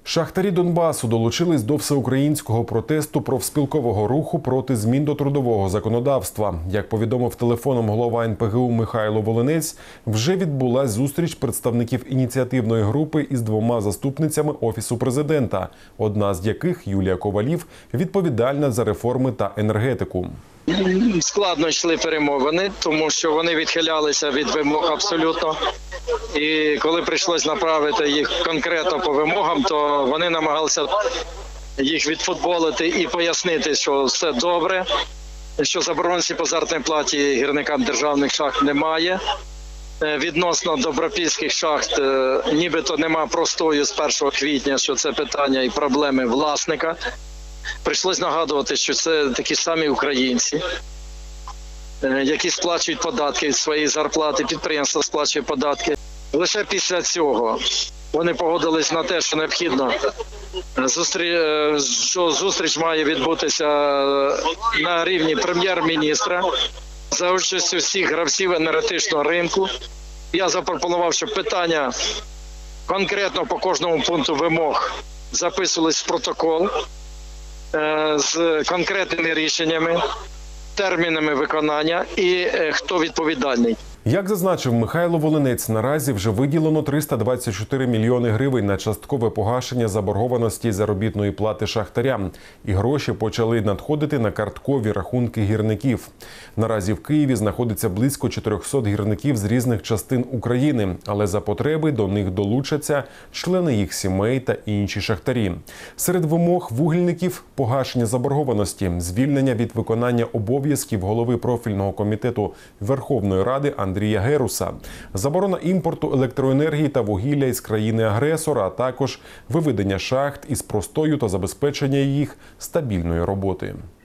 Шахтарі Донбасу долучились до всеукраїнського протесту профспілкового руху проти змін до трудового законодавства. Як повідомив телефоном голова НПГУ Михайло Волинець, вже відбулась зустріч представників ініціативної групи із двома заступницями Офісу президента, одна з яких, Юлія Ковалів, відповідальна за реформи та енергетику. Складно йшли перемовини, тому що вони відхилялися від вимог абсолютно. І коли прийшлось направити їх конкретно по вимогам, то вони намагалися їх відфутболити і пояснити, що все добре, що забороненості по заробітній платі гірникам державних шахт немає. Відносно добропільських шахт нібито нема простою з 1 квітня, що це питання і проблеми власника. Прийшлось нагадувати, що це такі самі українці, які сплачують податки від своєї зарплати, підприємство сплачує податки. Лише після цього вони погодились на те, що необхідно, що зустріч має відбутися на рівні прем'єр-міністра за участю всіх гравців енергетичного ринку. Я запропонував, щоб питання конкретно по кожному пункту вимог записувались в протокол з конкретними рішеннями, термінами виконання і хто відповідальний. Як зазначив Михайло Волинець, наразі вже виділено 324 мільйони гривень на часткове погашення заборгованості заробітної плати шахтарям. І гроші почали надходити на карткові рахунки гірників. Наразі в Києві знаходиться близько 400 гірників з різних частин України, але за потреби до них долучаться члени їх сімей та інші шахтарі. Серед вимог вугільників – погашення заборгованості, звільнення від виконання обов'язків голови профільного комітету Верховної Ради Андрія Геруса, заборона імпорту електроенергії та вугілля із країни-агресора, а також виведення шахт із простою та забезпечення їх стабільної роботи.